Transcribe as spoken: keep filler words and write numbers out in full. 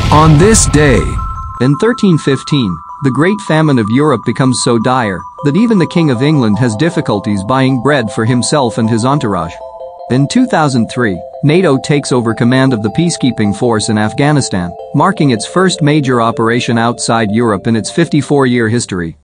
On this day, in thirteen fifteen, the Great Famine of Europe becomes so dire that even the King of England has difficulties buying bread for himself and his entourage. In two thousand three, NATO takes over command of the peacekeeping force in Afghanistan, marking its first major operation outside Europe in its fifty-four-year history.